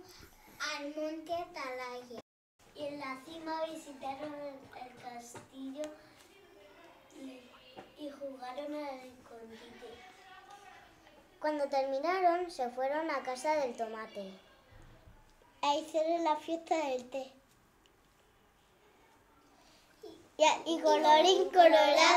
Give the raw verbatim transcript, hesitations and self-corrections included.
al monte Atalaya y en la cima visitaron el, el castillo y, y jugaron al escondite. Cuando terminaron, se fueron a casa del tomate. E hicieron la fiesta del té. Y, y colorín colorado.